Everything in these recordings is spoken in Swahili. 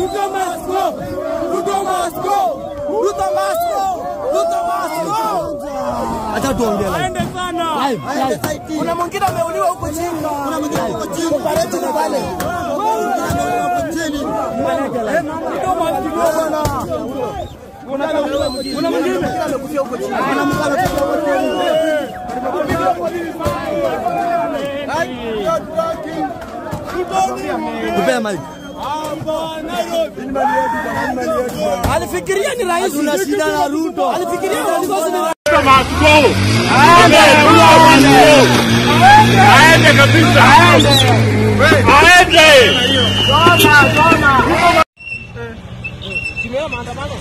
Ruto must go. Ruto must go. Ruto must go. Ruto must go. Acha tuongee live. Kuna mwingine ameuliwa huko chini. Kuna mwingine huko chini. Pareti na pale. Huko chini. Ruto must go bwana. Kuna mwingine amekufia huko chini. Kuna mwingine amekufia huko chini. Kupea mali. Alifikiria ni rais unashinda na Ruto. Alifikiria ni rais aende kabisa. Aende. Toma. Kimea maandamano.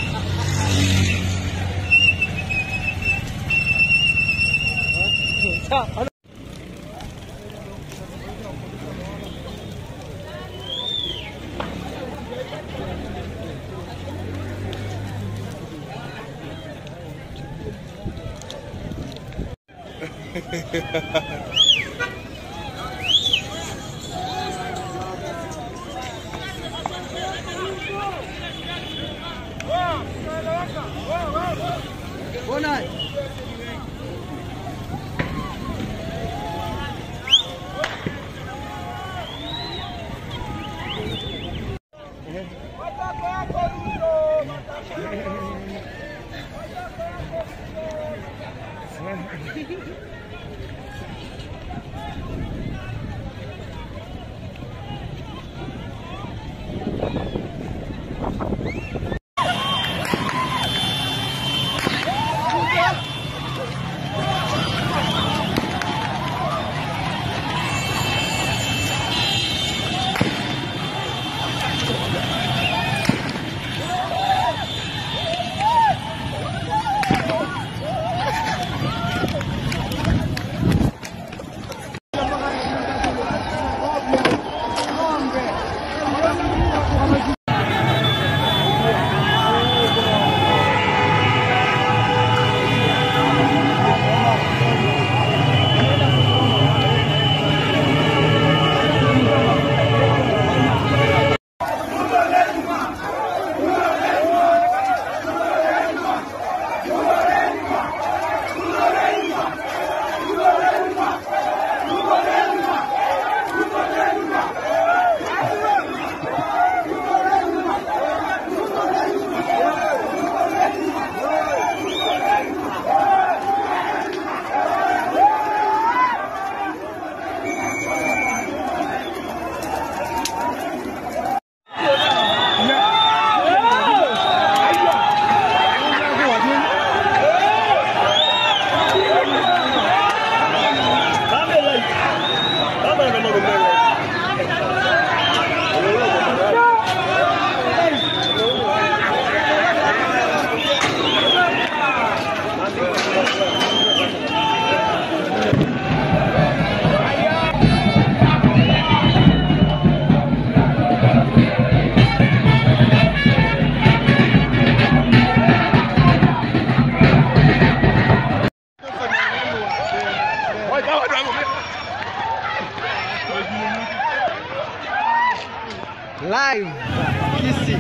Live Kisi.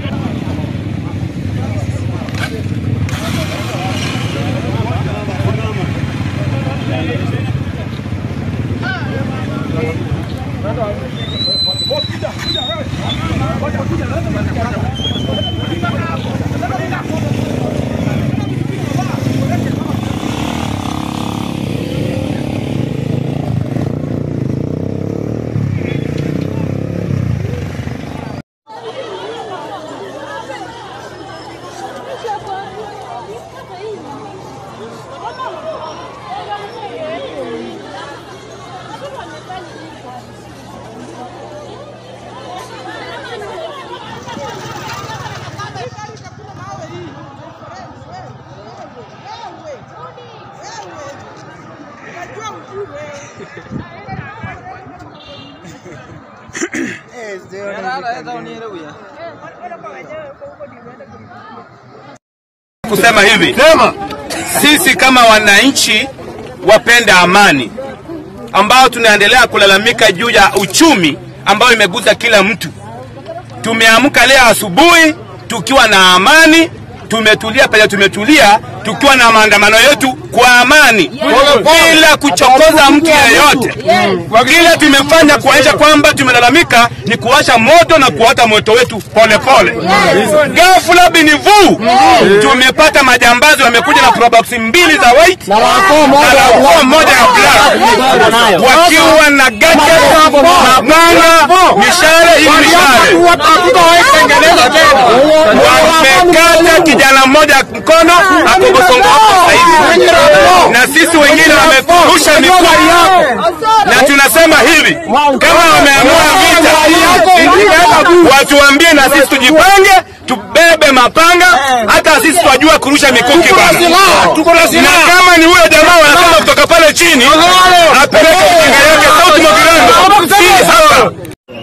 Kusema hivi, sisi kama wananchi wapenda amani ambao tunaendelea kulalamika juu ya uchumi ambao imegusa kila mtu, tumeamka leo asubuhi tukiwa na amani, tumetulia pale, tumetulia tukiwa na maandamano yetu kwa amani bila kuchokoza mtu yeyote. Kile tumefanya kuonyesha kwamba tumelalamika ni kuwasha moto na kuwata moto wetu pole pole. Ghafla binivu tumepata majambazi wamekuja na probox 2 za white na moja ya black wakiwa na gadget, mapanga, mishale hivi mishale. Wamekata kijana mmoja mkono akobosonga hapo hivi. Na sisi wengine wamefurusha mikono. Na tunasema hivi, kama wameamua vita, watuambie na sisi tujipange, tubebe mapanga, hata sisi tunajua kurusha mikuki bana. Na kama ni huyo jamaa wanasema kutoka pale chini, apeleke kinga yake sauti Mogirando. Sisi hapa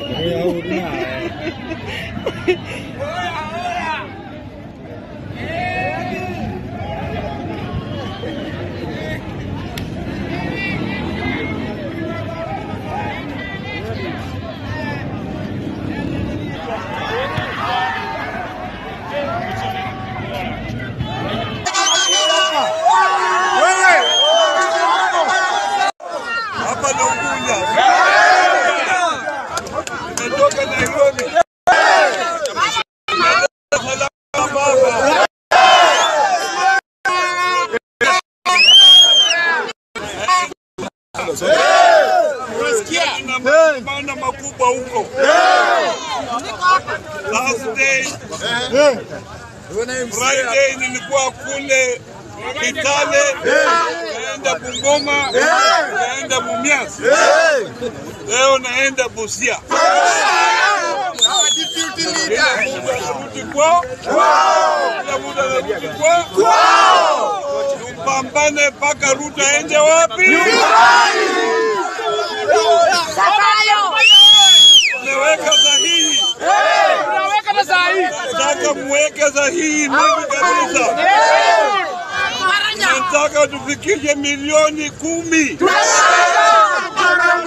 maana makubwa huko. Last day, Friday nilikuwa kule Kitale, naenda Bungoma, naenda Mumias, leo naenda Busia. Tupambane mpaka Ruto aende wapi? Unaweka sahihi. Unaweka sahihi. Nataka muweke sahihi mingi kabisa. Nataka tufikishe milioni 10.